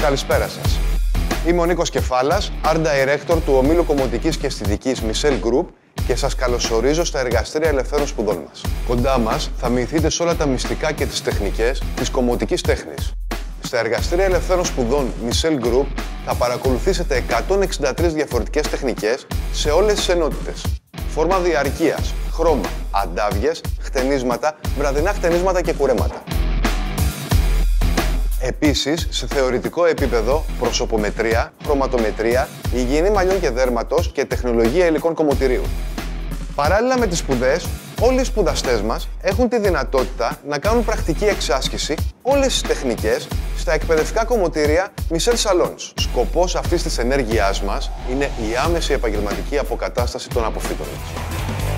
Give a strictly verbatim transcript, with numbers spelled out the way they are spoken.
Καλησπέρα σας. Είμαι ο Νίκος Κεφάλας, Art Director του ομίλου Κομμωτικής και Αισθητικής Micel Group και σας καλωσορίζω στα εργαστήρια ελευθέρων σπουδών μας. Κοντά μας θα μυηθείτε σε όλα τα μυστικά και τις τεχνικές της κομμωτικής τέχνης. Στα εργαστήρια ελευθέρων σπουδών Micel Group θα παρακολουθήσετε εκατόν εξήντα τρεις διαφορετικές τεχνικές σε όλες τις ενότητες. Φόρμα διαρκείας, χρώμα, αντάβιες, χτενίσματα, βραδινά χτενίσματα και κουρέματα. Επίσης, σε θεωρητικό επίπεδο, προσωπομετρία, χρωματομετρία, υγιεινή μαλλιών και δέρματος και τεχνολογία υλικών κομμωτηρίου. Παράλληλα με τις σπουδές, όλοι οι σπουδαστές μας έχουν τη δυνατότητα να κάνουν πρακτική εξάσκηση όλες τις τεχνικές στα εκπαιδευτικά κομμωτήρια Micel Salons. Σκοπός αυτής της ενέργειάς μας είναι η άμεση επαγγελματική αποκατάσταση των αποφύτων μας.